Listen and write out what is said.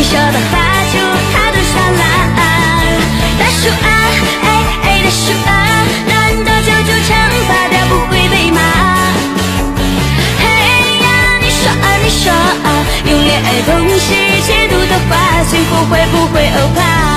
说的话就太多沙拉。大叔啊，哎，大叔啊，难道叫出惩罚掉不会被骂？嘿呀，你说啊，你说啊，用恋爱攻势解毒的话，最后会不会欧巴？